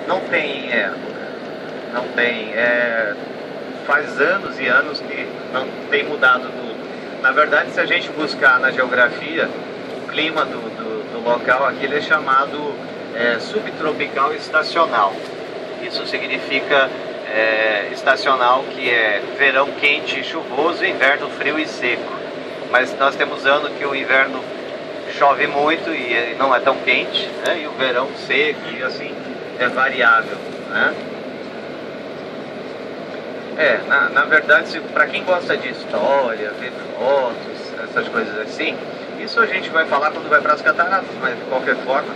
Não tem época, não tem. Faz anos e anos que não tem mudado tudo. Na verdade, se a gente buscar na geografia, o clima do local aqui ele é chamado subtropical estacional. Isso significa estacional, que é verão quente e chuvoso, inverno frio e seco. Mas nós temos ano que o inverno chove muito e não é tão quente, né? E o verão seco, e assim é variável, né? Na verdade, para quem gosta de história, ver fotos, essas coisas assim, isso a gente vai falar quando vai para as cataratas, mas de qualquer forma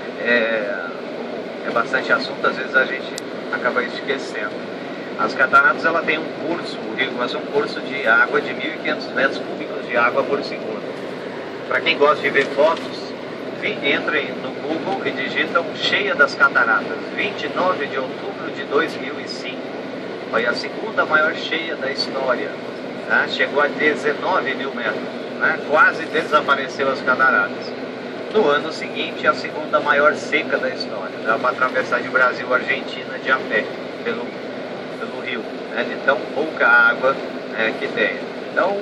é bastante assunto, às vezes a gente acaba esquecendo. As cataratas, ela tem um curso, o Rio Iguaçu é um curso de água de 1.500 metros cúbicos de água por segundo. Para quem gosta de ver fotos, entrem no Google e digitam Cheia das Cataratas, 29 de outubro de 2005. Foi a segunda maior cheia da história, né? Chegou a 19 mil metros, né? Quase desapareceu as cataratas. No ano seguinte, a segunda maior seca da história. Dá para atravessar de Brasil a Argentina de a pé, pelo rio, né? De tão pouca água que tem. Então,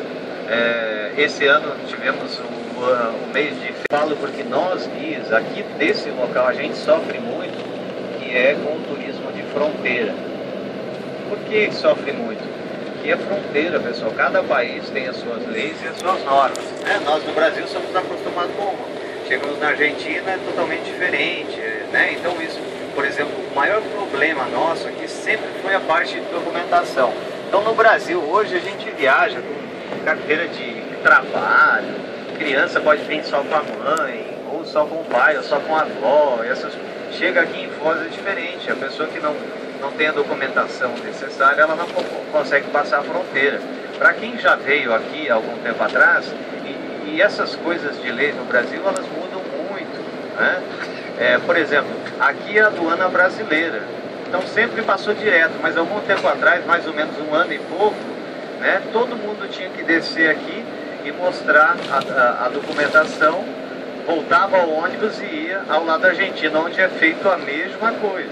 esse ano tivemos o mês de falo, porque nós guias aqui desse local a gente sofre muito, que é com o turismo de fronteira. Por que sofre muito? Porque é fronteira, pessoal. Cada país tem as suas leis e as suas normas, né? Nós no Brasil somos acostumados com uma. Chegamos na Argentina, é totalmente diferente, né? Então isso, por exemplo, o maior problema nosso aqui sempre foi a parte de documentação. Então no Brasil hoje a gente viaja com carteira de trabalho, criança pode vir só com a mãe, ou só com o pai, ou só com a avó. Chega aqui em Foz é diferente, a pessoa que não tem a documentação necessária, ela não consegue passar a fronteira. Para quem já veio aqui há algum tempo atrás, e essas coisas de lei no Brasil, elas mudam muito, né? Por exemplo, aqui é a aduana brasileira, então sempre passou direto, mas algum tempo atrás, mais ou menos um ano e pouco, né, todo mundo tinha que descer aqui e mostrar a documentação, voltava ao ônibus e ia ao lado da Argentina, onde é feito a mesma coisa.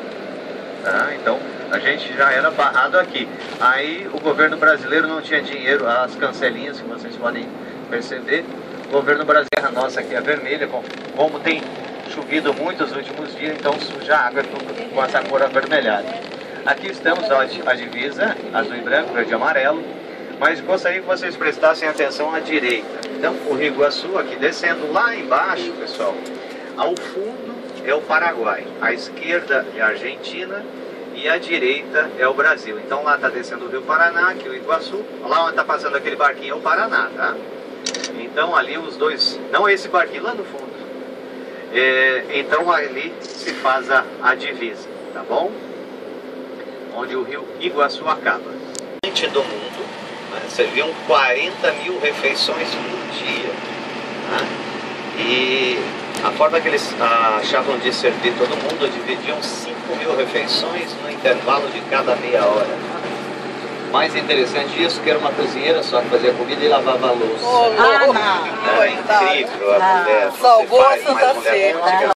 Tá? Então a gente já era barrado aqui. Aí o governo brasileiro não tinha dinheiro, as cancelinhas que vocês podem perceber. O governo brasileiro, a nossa aqui é vermelha, como tem chovido muito nos últimos dias, então suja a água com essa cor avermelhada. Aqui estamos a divisa, azul e branco, verde e amarelo, mas gostaria que vocês prestassem atenção à direita. Então o Rio Iguaçu, aqui descendo lá embaixo, pessoal, ao fundo é o Paraguai, à esquerda é a Argentina e à direita é o Brasil. Então lá está descendo o Rio Paraná, aqui o Iguaçu, lá onde está passando aquele barquinho é o Paraná, tá? Então ali os dois, não é esse barquinho lá no fundo, então ali se faz a divisa, tá bom? Onde o Rio Iguaçu acaba. Do mundo, né? Serviam 40 mil refeições por dia, né? E a forma que eles achavam de servir todo mundo, dividiam 5 mil refeições no intervalo de cada meia hora. Mais interessante disso, que era uma cozinheira só que fazia comida e lavava a louça. Não! Era incrível a mulher. Salvou a Santa Fe.